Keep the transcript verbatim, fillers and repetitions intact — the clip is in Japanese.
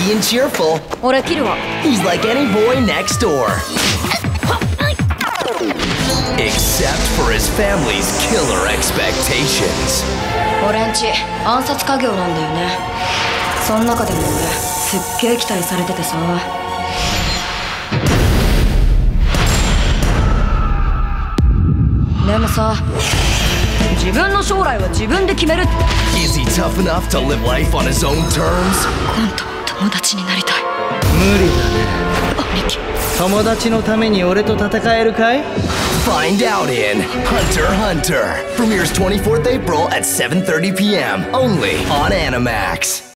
plucky and cheerful. 俺キルは He's like any boy next door. Except for his family's killer expectations. 俺んち暗殺家業なんだよね。そん中でも俺すっげえ期待されててさ。でもさ、自分の将来は自分で決めるって。 Is he tough enough to live life on his own terms? 今度友達になりたい。 無理だね。 兄貴、 友達のために俺と戦えるかい？ Find out in Hunter x Hunter. Premieres twenty-fourth April at seven thirty p m only on Animax.